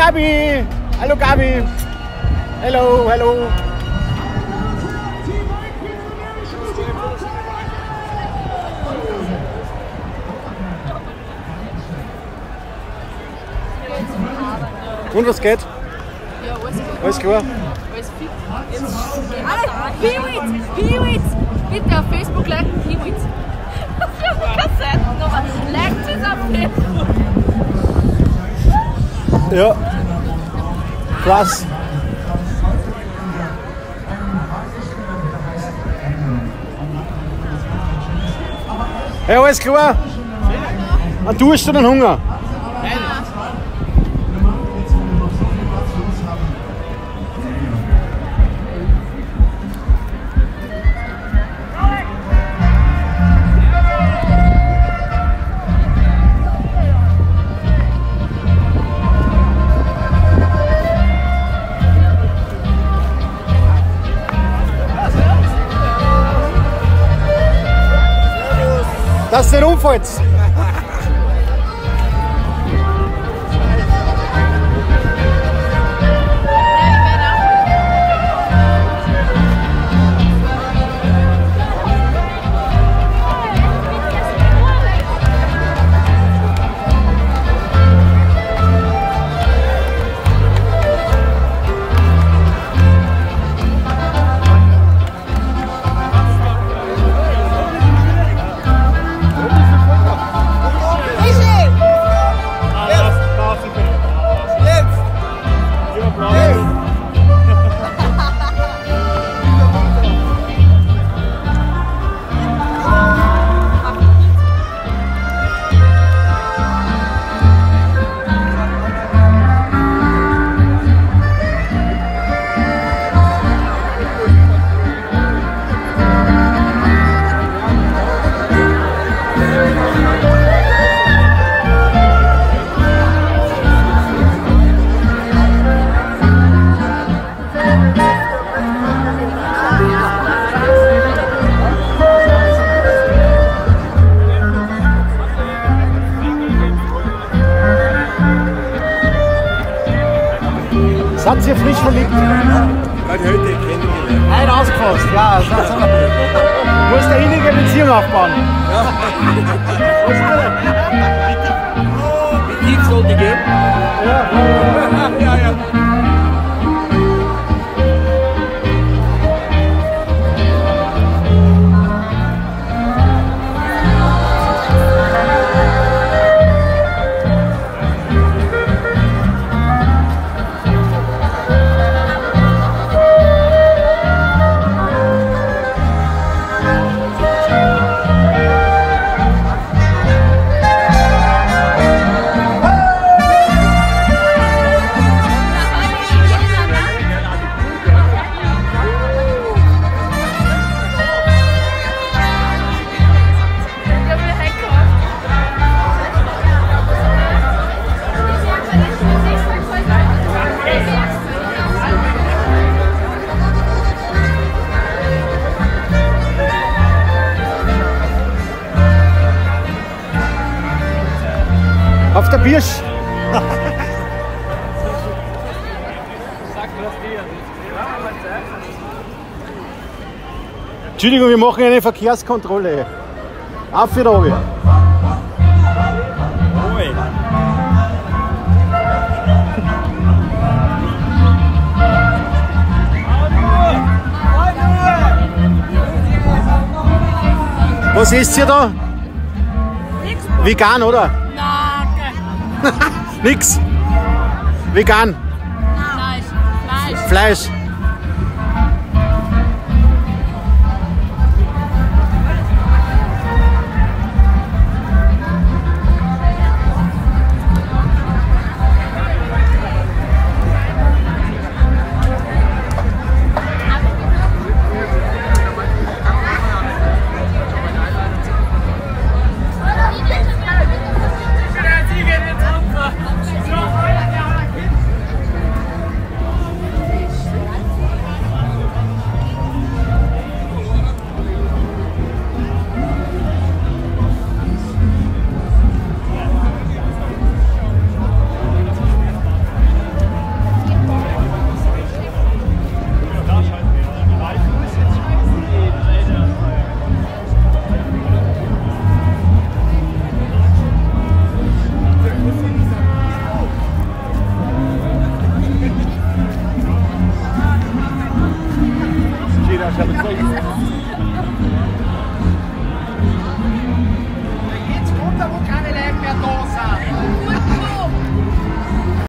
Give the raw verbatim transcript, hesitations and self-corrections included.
Gabi! Hallo Gabi! Hello, hello! Und was geht? Ja, alles gut. Alles klar? Alles fit. Jetzt gehen wir da. Piwitz! Piwitz! Bitte auf Facebook liken, Piwitz! Ich habe keine Seitennummer. Liked es auf Facebook! Ja. Krass. Hey, alles klar? Und du hast du den Hunger? Dass du nicht umfällst. Seid ihr frisch verliebt? Gerade heute kennengelernt. Ein ausgefasst, ja. Du musst eine innige Beziehung aufbauen. Wie tief soll die gehen? Ja, ja, ja. auf der Birsch. Entschuldigung, wir machen eine Verkehrskontrolle. Auf für oben. Was isst ihr da? Nix. Vegan, oder? Nein. Nix. Vegan. Fleisch. Fleisch. Fleisch. habe gesagt.